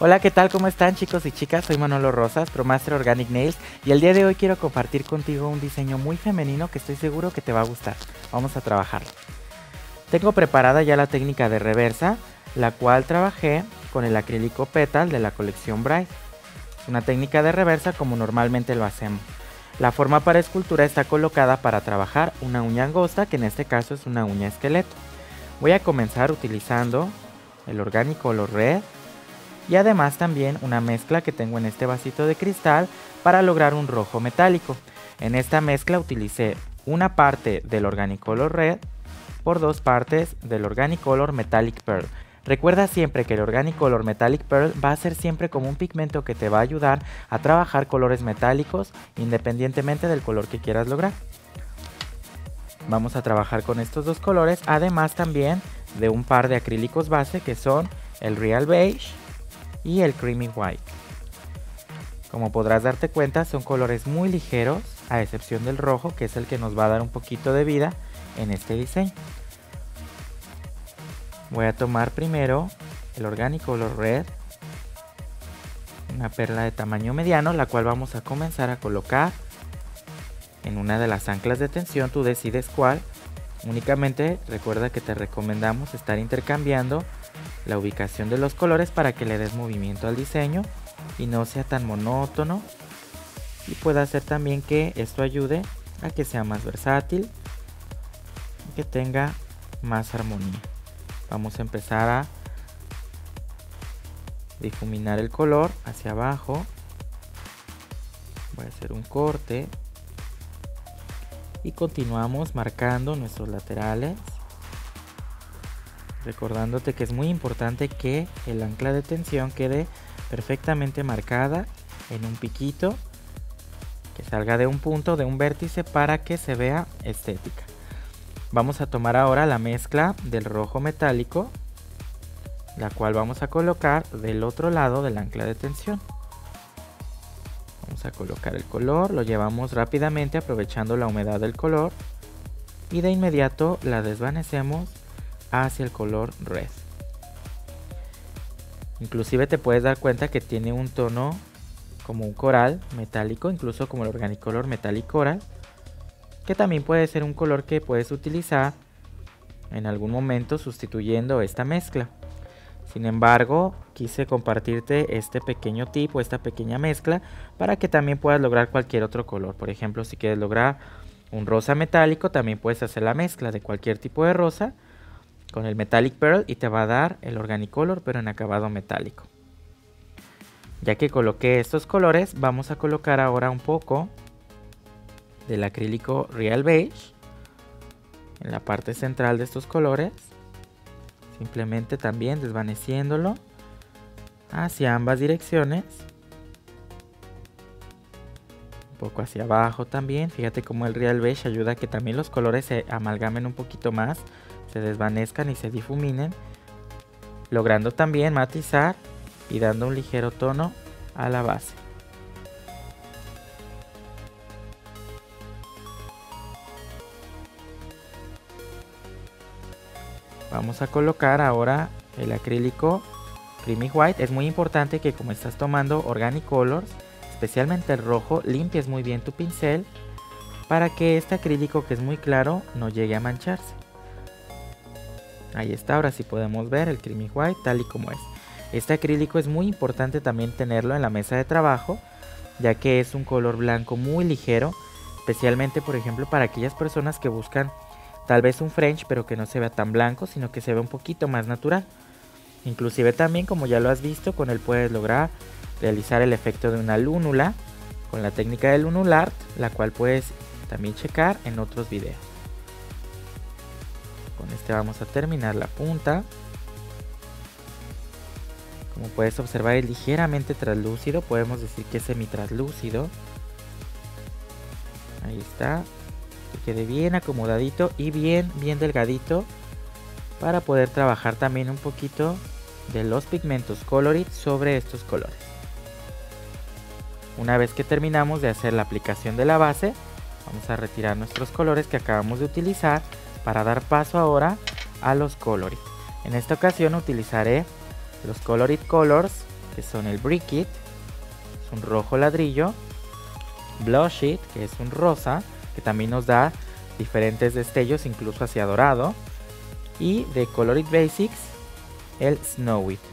Hola, ¿qué tal? ¿Cómo están, chicos y chicas? Soy Manolo Rosas, ProMaster Organic Nails, y el día de hoy quiero compartir contigo un diseño muy femenino que estoy seguro que te va a gustar. Vamos a trabajarlo. Tengo preparada ya la técnica de reversa, la cual trabajé con el acrílico Petal de la colección Bright. Una técnica de reversa como normalmente lo hacemos. La forma para escultura está colocada para trabajar una uña angosta, que en este caso es una uña esqueleto. Voy a comenzar utilizando el Organic Color Red y además también una mezcla que tengo en este vasito de cristal para lograr un rojo metálico. En esta mezcla utilicé una parte del Organic Color Red por dos partes del Organic Color Metallic Pearl. Recuerda siempre que el Organic Color Metallic Pearl va a ser siempre como un pigmento que te va a ayudar a trabajar colores metálicos independientemente del color que quieras lograr. Vamos a trabajar con estos dos colores, además también de un par de acrílicos base que son el Real Beige y el Creamy White. Como podrás darte cuenta, son colores muy ligeros, a excepción del rojo, que es el que nos va a dar un poquito de vida en este diseño. Voy a tomar primero el Organic Color Red, una perla de tamaño mediano, la cual vamos a comenzar a colocar en una de las anclas de tensión. Tú decides cuál. Únicamente recuerda que te recomendamos estar intercambiando la ubicación de los colores para que le des movimiento al diseño y no sea tan monótono, y pueda hacer también que esto ayude a que sea más versátil y que tenga más armonía. Vamos a empezar a difuminar el color hacia abajo. Voy a hacer un corte y continuamos marcando nuestros laterales, recordándote que es muy importante que el ancla de tensión quede perfectamente marcada en un piquito, que salga de un punto, de un vértice, para que se vea estética. Vamos a tomar ahora la mezcla del rojo metálico, la cual vamos a colocar del otro lado del ancla de tensión. Vamos a colocar el color, lo llevamos rápidamente aprovechando la humedad del color y de inmediato la desvanecemos hacia el color red. Inclusive te puedes dar cuenta que tiene un tono como un coral metálico, incluso como el Organic Color Metallic Coral, que también puede ser un color que puedes utilizar en algún momento sustituyendo esta mezcla. Sin embargo, quise compartirte este pequeño tip o esta pequeña mezcla para que también puedas lograr cualquier otro color. Por ejemplo, si quieres lograr un rosa metálico, también puedes hacer la mezcla de cualquier tipo de rosa con el Metallic Pearl y te va a dar el Organic Color, pero en acabado metálico. Ya que coloqué estos colores, vamos a colocar ahora un poco del acrílico Real Beige en la parte central de estos colores, simplemente también desvaneciéndolo hacia ambas direcciones, un poco hacia abajo también. Fíjate cómo el Real Beige ayuda a que también los colores se amalgamen un poquito más, se desvanezcan y se difuminen, logrando también matizar y dando un ligero tono a la base. Vamos a colocar ahora el acrílico Creamy White. Es muy importante que, como estás tomando Organic Colors, especialmente el rojo, limpies muy bien tu pincel para que este acrílico, que es muy claro, no llegue a mancharse. Ahí está, ahora sí podemos ver el Creamy White tal y como es. Este acrílico es muy importante también tenerlo en la mesa de trabajo, ya que es un color blanco muy ligero, especialmente por ejemplo para aquellas personas que buscan tal vez un French, pero que no se vea tan blanco, sino que se vea un poquito más natural. Inclusive también, como ya lo has visto, con él puedes lograr realizar el efecto de una lúnula con la técnica del Lunul Art, la cual puedes también checar en otros videos. Con este vamos a terminar la punta. Como puedes observar, es ligeramente translúcido, podemos decir que es semi-translúcido. Ahí está. Que quede bien acomodadito y bien delgadito para poder trabajar también un poquito de los pigmentos Colorit sobre estos colores. Una vez que terminamos de hacer la aplicación de la base, vamos a retirar nuestros colores que acabamos de utilizar para dar paso ahora a los Colorit. En esta ocasión utilizaré los Colorit Colors que son el Brick It, es un rojo ladrillo, Blush It, que es un rosa, que también nos da diferentes destellos, incluso hacia dorado, y de Colorit Basics, el Snow It.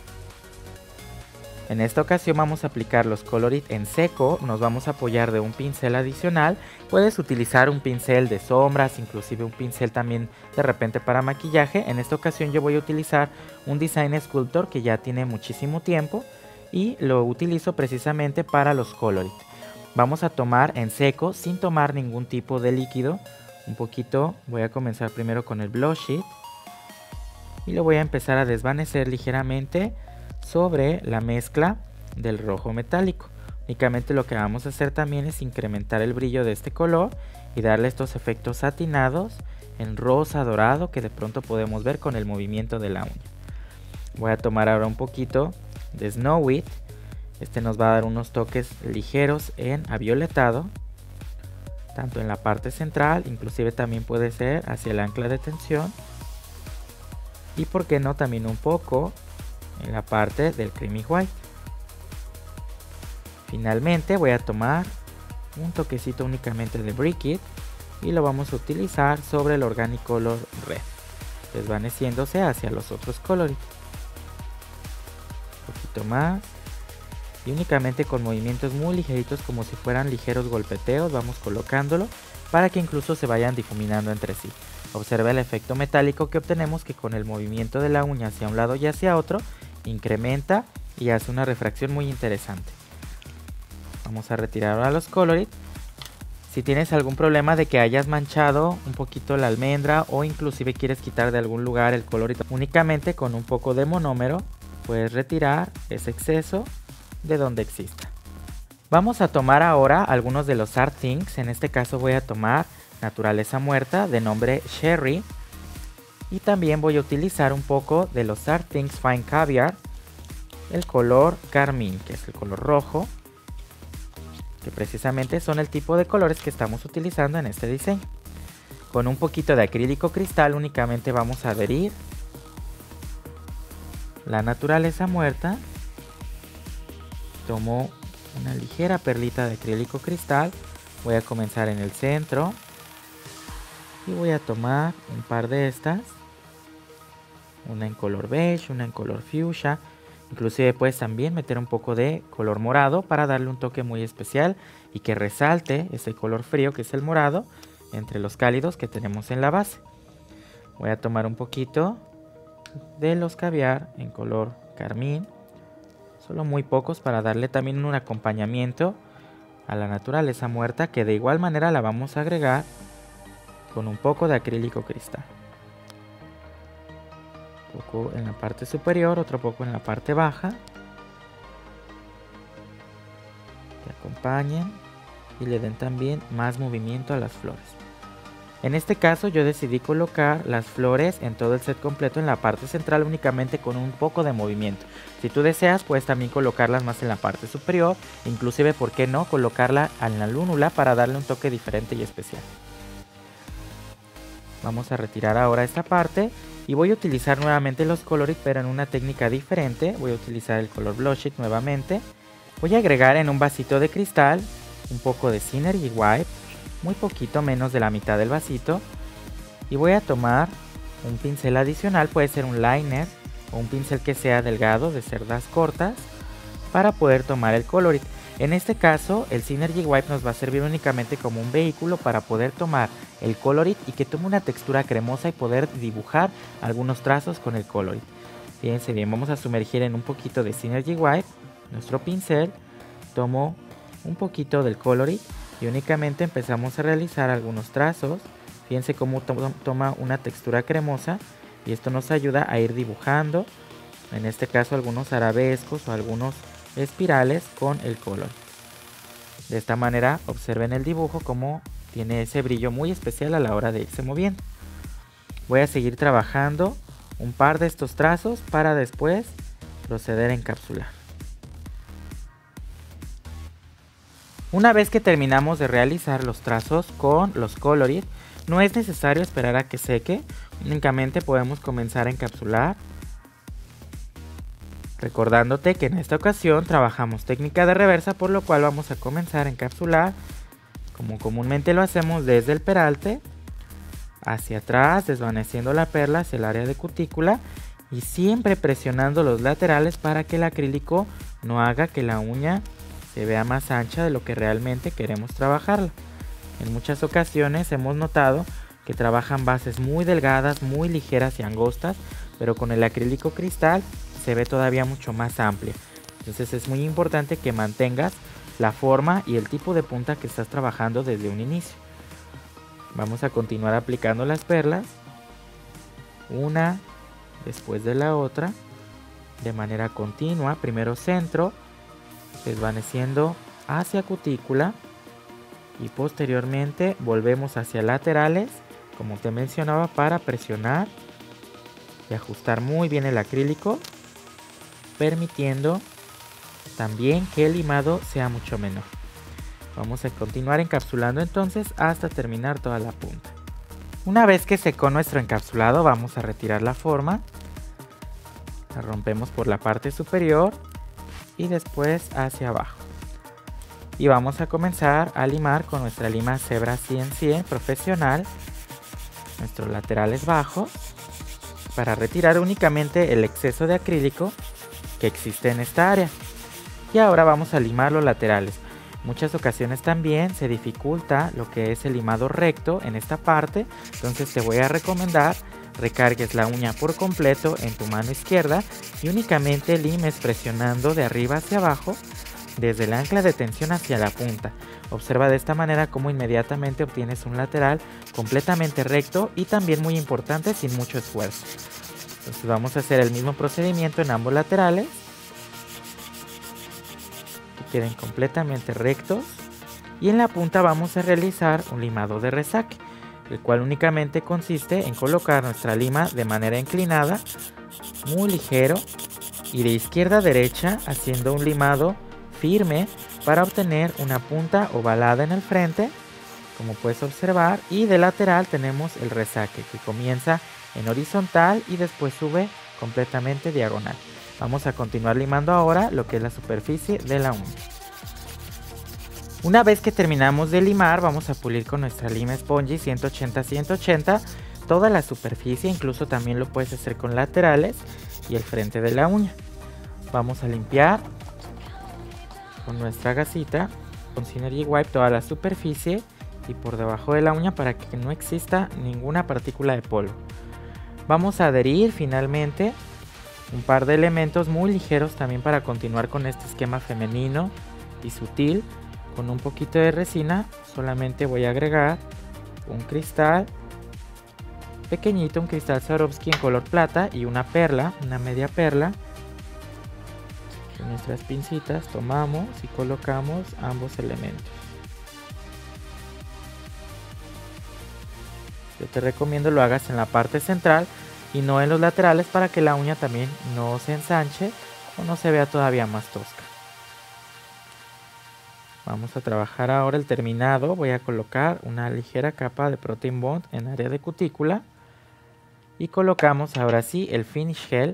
En esta ocasión vamos a aplicar los Colorit en seco, nos vamos a apoyar de un pincel adicional. Puedes utilizar un pincel de sombras, inclusive un pincel también de repente para maquillaje. En esta ocasión yo voy a utilizar un Design Sculptor que ya tiene muchísimo tiempo y lo utilizo precisamente para los Colorit. Vamos a tomar en seco sin tomar ningún tipo de líquido. Un poquito, voy a comenzar primero con el Blush It y lo voy a empezar a desvanecer ligeramente sobre la mezcla del rojo metálico. Únicamente lo que vamos a hacer también es incrementar el brillo de este color y darle estos efectos satinados en rosa dorado que de pronto podemos ver con el movimiento de la uña. Voy a tomar ahora un poquito de Snow It. Este nos va a dar unos toques ligeros en avioletado, tanto en la parte central, inclusive también puede ser hacia el ancla de tensión, y por qué no también un poco en la parte del Creamy White. Finalmente voy a tomar un toquecito únicamente de Brick It y lo vamos a utilizar sobre el Organic Color Red, desvaneciéndose hacia los otros Colorit. Un poquito más y únicamente con movimientos muy ligeritos, como si fueran ligeros golpeteos, vamos colocándolo para que incluso se vayan difuminando entre sí. Observa el efecto metálico que obtenemos, que con el movimiento de la uña hacia un lado y hacia otro incrementa y hace una refracción muy interesante. Vamos a retirar ahora los Colorit. Si tienes algún problema de que hayas manchado un poquito la almendra o inclusive quieres quitar de algún lugar el Colorit, únicamente con un poco de monómero puedes retirar ese exceso de donde exista. Vamos a tomar ahora algunos de los Art Things. En este caso voy a tomar Naturaleza Muerta de nombre Sherry. Y también voy a utilizar un poco de los Art Things Fine Caviar, el color carmín, que es el color rojo, que precisamente son el tipo de colores que estamos utilizando en este diseño. Con un poquito de acrílico cristal únicamente vamos a adherir la naturaleza muerta. Tomo una ligera perlita de acrílico cristal, voy a comenzar en el centro y voy a tomar un par de estas. Una en color beige, una en color fuchsia. Inclusive puedes también meter un poco de color morado para darle un toque muy especial y que resalte ese color frío que es el morado entre los cálidos que tenemos en la base. Voy a tomar un poquito de los caviar en color carmín, solo muy pocos, para darle también un acompañamiento a la naturaleza muerta, que de igual manera la vamos a agregar con un poco de acrílico cristal. Un poco en la parte superior, otro poco en la parte baja, que acompañen y le den también más movimiento a las flores. En este caso yo decidí colocar las flores en todo el set completo en la parte central, únicamente con un poco de movimiento. Si tú deseas puedes también colocarlas más en la parte superior, inclusive por qué no colocarla en la lúnula para darle un toque diferente y especial. Vamos a retirar ahora esta parte y voy a utilizar nuevamente los Colorit, pero en una técnica diferente. Voy a utilizar el color Blush It nuevamente. Voy a agregar en un vasito de cristal un poco de Synergy Wipe, muy poquito, menos de la mitad del vasito, y voy a tomar un pincel adicional, puede ser un liner o un pincel que sea delgado de cerdas cortas, para poder tomar el Colorit. En este caso el Synergy Wipe nos va a servir únicamente como un vehículo para poder tomar el Colorit y que tome una textura cremosa y poder dibujar algunos trazos con el Colorit. Fíjense bien, vamos a sumergir en un poquito de Synergy Wipe nuestro pincel, tomo un poquito del Colorit y únicamente empezamos a realizar algunos trazos. Fíjense cómo toma una textura cremosa y esto nos ayuda a ir dibujando, en este caso algunos arabescos o algunos espirales con el Colorit. De esta manera observen el dibujo como tiene ese brillo muy especial a la hora de irse moviendo. Voy a seguir trabajando un par de estos trazos para después proceder a encapsular. Una vez que terminamos de realizar los trazos con los Colorit, no es necesario esperar a que seque, únicamente podemos comenzar a encapsular Recordándote que en esta ocasión trabajamos técnica de reversa, por lo cual vamos a comenzar a encapsular como comúnmente lo hacemos desde el peralte hacia atrás, desvaneciendo la perla hacia el área de cutícula y siempre presionando los laterales para que el acrílico no haga que la uña se vea más ancha de lo que realmente queremos trabajarla. En muchas ocasiones hemos notado que trabajan bases muy delgadas, muy ligeras y angostas, pero con el acrílico cristal se ve todavía mucho más amplia. Entonces es muy importante que mantengas la forma y el tipo de punta que estás trabajando desde un inicio. Vamos a continuar aplicando las perlas, una después de la otra, de manera continua. Primero centro, desvaneciendo hacia cutícula y posteriormente volvemos hacia laterales, como te mencionaba, para presionar y ajustar muy bien el acrílico, permitiendo también que el limado sea mucho menor. Vamos a continuar encapsulando entonces hasta terminar toda la punta. Una vez que secó nuestro encapsulado, vamos a retirar la forma. La rompemos por la parte superior y después hacia abajo. Y vamos a comenzar a limar con nuestra lima Zebra 100 profesional nuestros laterales bajos para retirar únicamente el exceso de acrílico que existe en esta área. Y ahora vamos a limar los laterales. Muchas ocasiones también se dificulta lo que es el limado recto en esta parte, entonces te voy a recomendar recargues la uña por completo en tu mano izquierda y únicamente limes presionando de arriba hacia abajo desde el ancla de tensión hacia la punta. Observa de esta manera cómo inmediatamente obtienes un lateral completamente recto y también muy importante sin mucho esfuerzo. Entonces vamos a hacer el mismo procedimiento en ambos laterales, que queden completamente rectos, y en la punta vamos a realizar un limado de resaque, el cual únicamente consiste en colocar nuestra lima de manera inclinada, muy ligero, y de izquierda a derecha haciendo un limado firme para obtener una punta ovalada en el frente, como puedes observar, y de lateral tenemos el resaque que comienza en horizontal y después sube completamente diagonal. Vamos a continuar limando ahora lo que es la superficie de la uña. Una vez que terminamos de limar, vamos a pulir con nuestra lima Spongy 180-180 toda la superficie, incluso también lo puedes hacer con laterales y el frente de la uña. Vamos a limpiar con nuestra gasita con Synergy Wipe toda la superficie y por debajo de la uña para que no exista ninguna partícula de polvo. Vamos a adherir finalmente un par de elementos muy ligeros también para continuar con este esquema femenino y sutil. Con un poquito de resina solamente voy a agregar un cristal pequeñito, un cristal Swarovski en color plata y una perla, una media perla. Con nuestras pincitas tomamos y colocamos ambos elementos. Yo te recomiendo lo hagas en la parte central y no en los laterales para que la uña también no se ensanche o no se vea todavía más tosca. Vamos a trabajar ahora el terminado. Voy a colocar una ligera capa de Protein Bond en área de cutícula y colocamos ahora sí el finish gel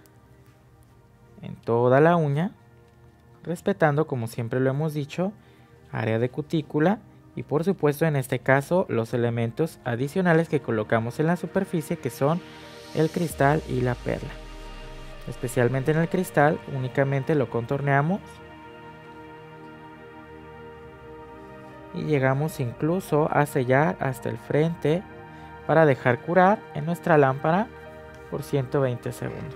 en toda la uña, respetando, como siempre lo hemos dicho, área de cutícula y por supuesto en este caso los elementos adicionales que colocamos en la superficie, que son el cristal y la perla. Especialmente en el cristal únicamente lo contorneamos y llegamos incluso a sellar hasta el frente para dejar curar en nuestra lámpara por 120 segundos.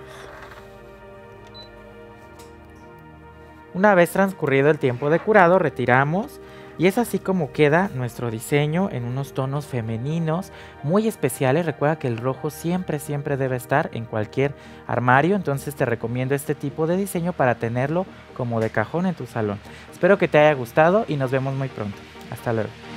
Una vez transcurrido el tiempo de curado, retiramos y es así como queda nuestro diseño en unos tonos femeninos muy especiales. Recuerda que el rojo siempre debe estar en cualquier armario, entonces te recomiendo este tipo de diseño para tenerlo como de cajón en tu salón. Espero que te haya gustado y nos vemos muy pronto. Hasta luego.